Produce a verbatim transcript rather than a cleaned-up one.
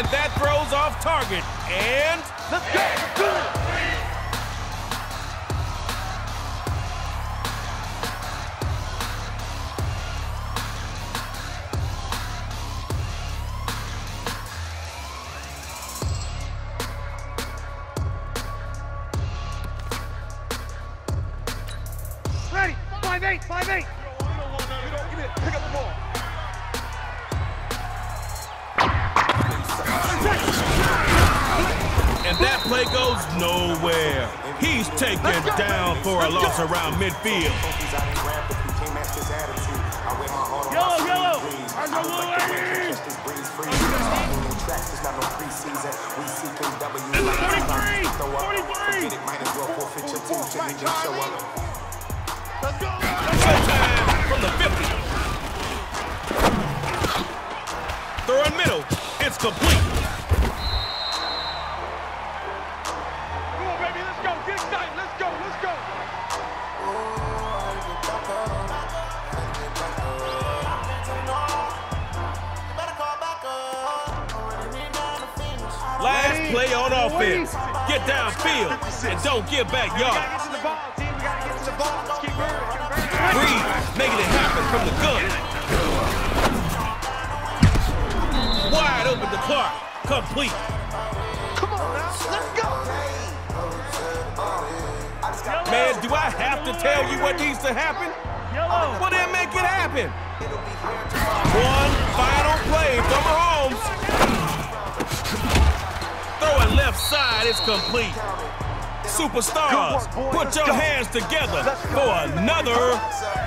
And that throws off target. And let's go. Good. Ready. Five eight. Five eight. You don't want none. You don't give it. Pick up the ball. And that play goes nowhere. He's taken down for a loss around midfield. Yellow, yellow. forty-three. forty-three. Let's go. Showtime from the fifty. Throw in middle. It's complete. Last play on offense. Get downfield and don't give back yards. Breeze making it happen from the gun. Wide open to Clark. Complete. Come on now, let's go. Man, do I have to tell you what needs to happen? Yellow. Well, then make it happen. One final play from Mahomes. Throwing left side, it's complete. Superstars, put your hands together for another